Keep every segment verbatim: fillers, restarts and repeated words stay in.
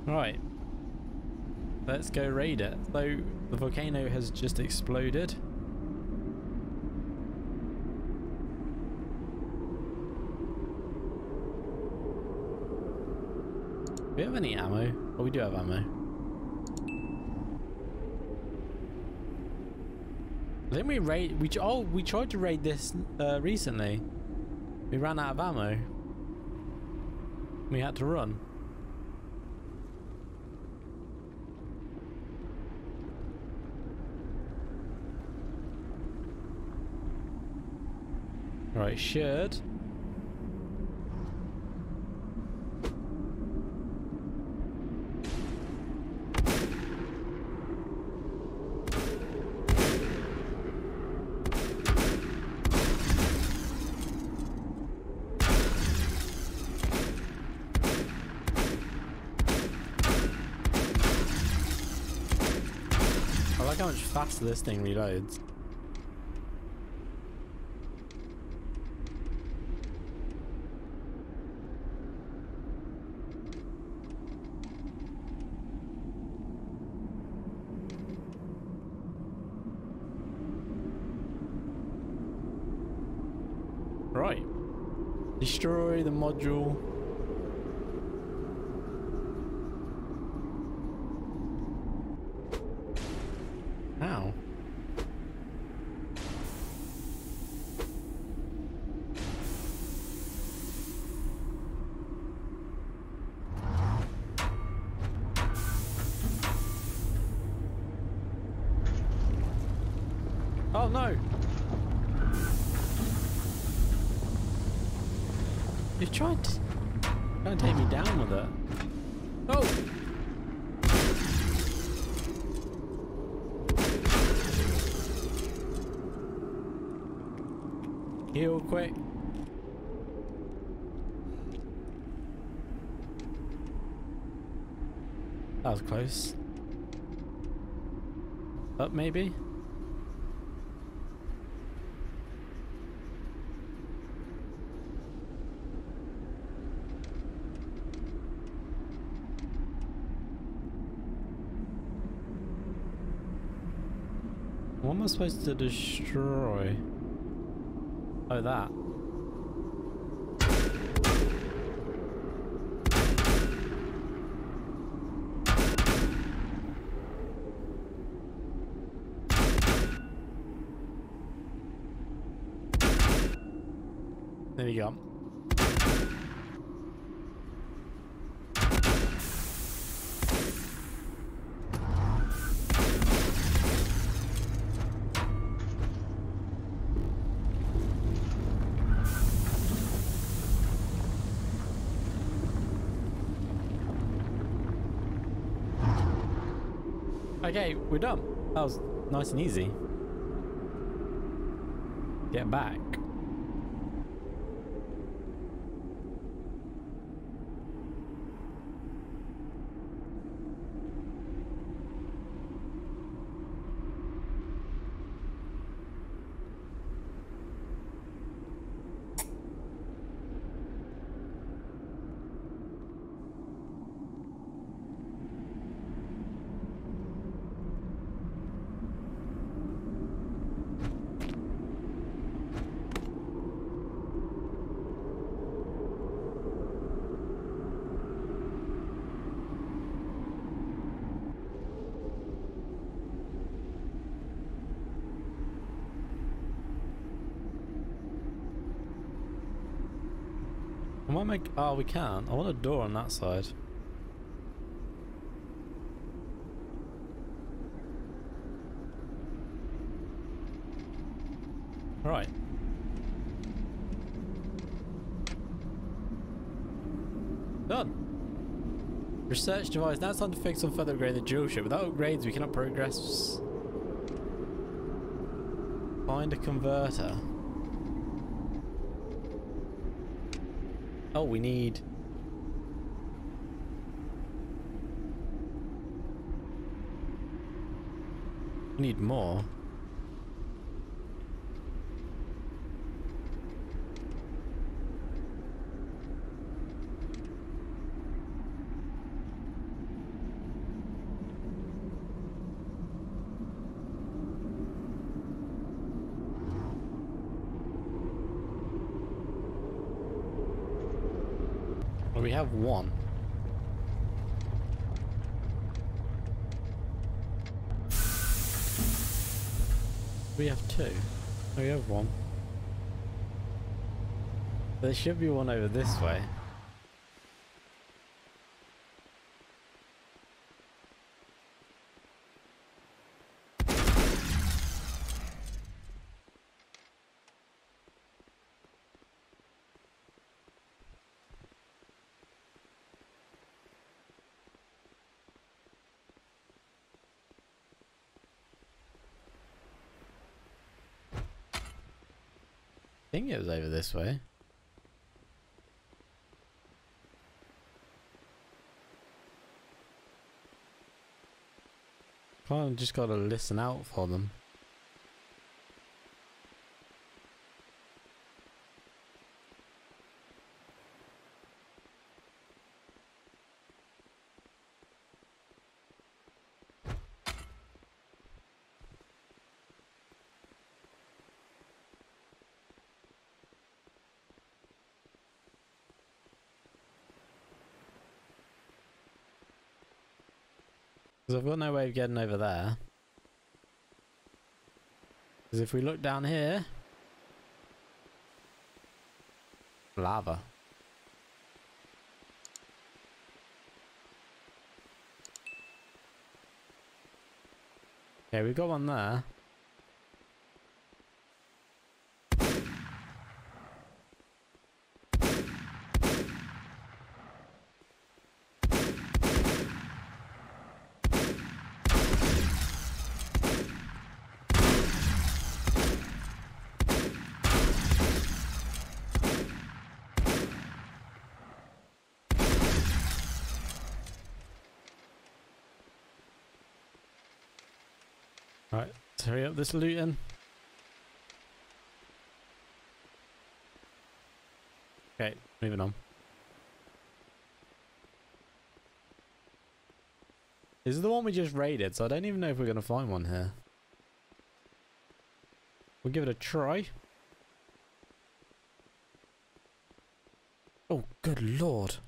Right. Let's go raid it. So, the volcano has just exploded. Do we have any ammo? Oh, we do have ammo. I think we raid. We oh, we tried to raid this uh, recently. We ran out of ammo. We had to run. Right, should. I like how much faster this thing reloads. Right. Destroy the module. How? Oh no! You've tried to, trying to take me down with it. Oh! Heal quick. That was close. Up maybe? What am I supposed to destroy? Oh, that. There you go. Okay, we're done. That was nice and easy. Get back. I might make. Oh, we can. I want a door on that side. Right. Done. Research device. Now it's time to fix and further upgrade the drill ship. Without upgrades, we cannot progress. Find a converter. Oh, we need... We need more. have one. We have two. Oh, we have one. There should be one over this way. I think it was over this way. Kind of just gotta listen out for them. Because I've got no way of getting over there. Because if we look down here... lava. Okay, we've got one there. Right, let's hurry up this looting. Okay, moving on. This is the one we just raided, so I don't even know if we're going to find one here. We'll give it a try. Oh, good lord.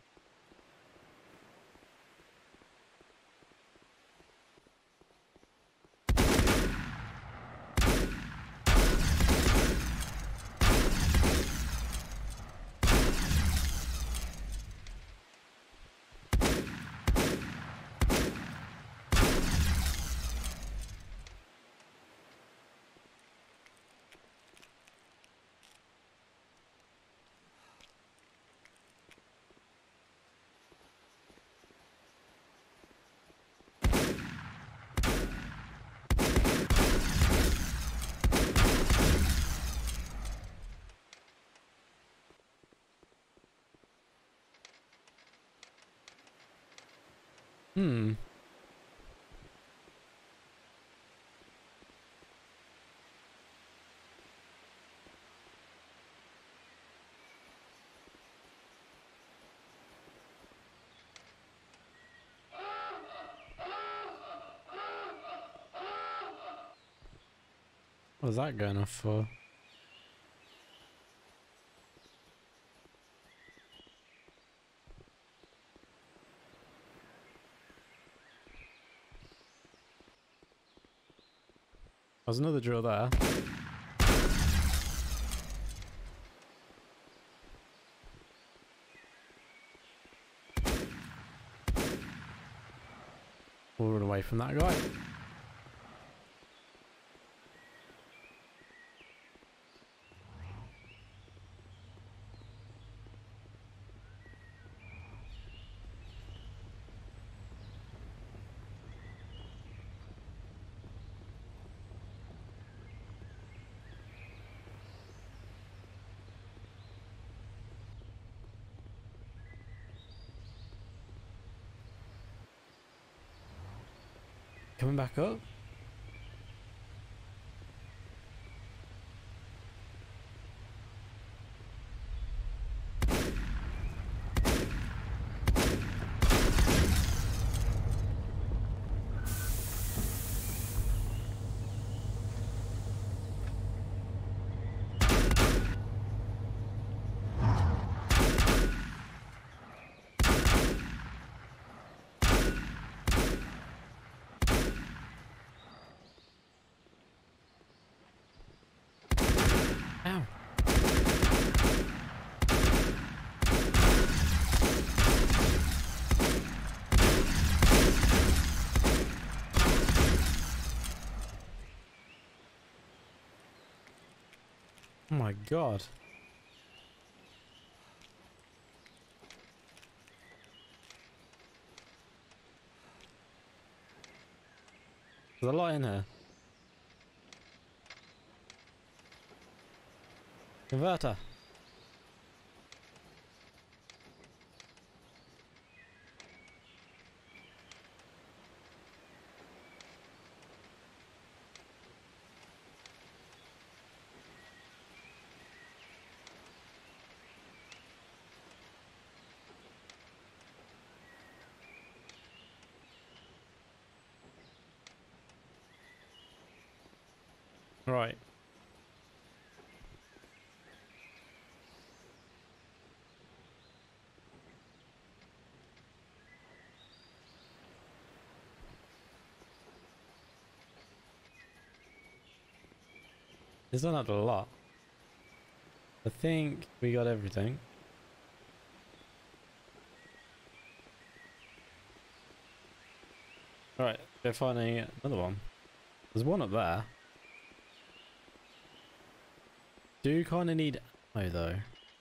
Hmm. What was that going off for? There's another drill there. We'll run away from that guy. Coming back up. my god. There's a lot in here. Converter. Right. It's not a lot. I think we got everything. Alright, they're finding another one. There's one up there. Do kind of need ammo though.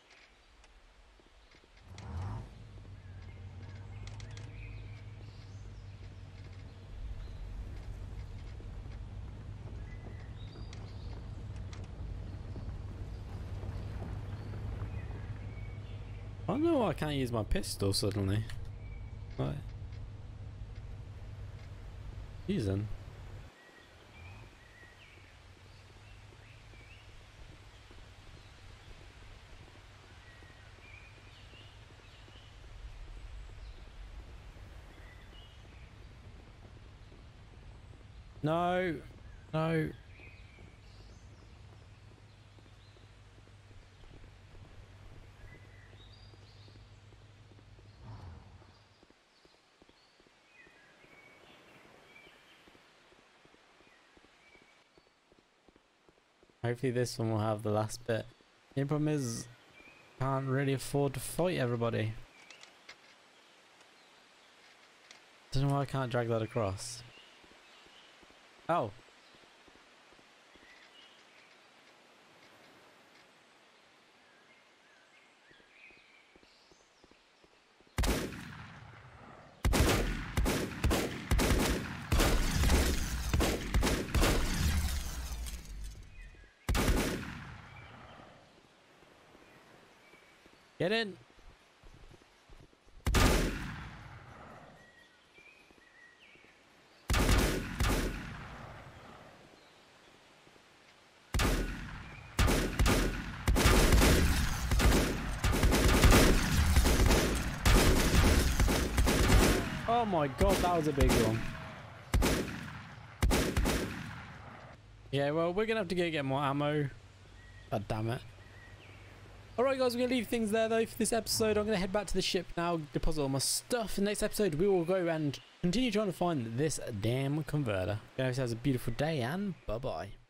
I don't know why I can't use my pistol suddenly. Right. Using. No, no. Hopefully this one will have the last bit. The problem is, can't really afford to fight everybody. Don't know why I can't drag that across. Oh. Get in. Oh my god, that was a big one. Yeah, well, we're gonna have to go get more ammo. God damn it. Alright guys, we're going to leave things there though for this episode. I'm going to head back to the ship now, deposit all my stuff. In the next episode, we will go and continue trying to find this damn converter. Guys, have a beautiful day and bye-bye.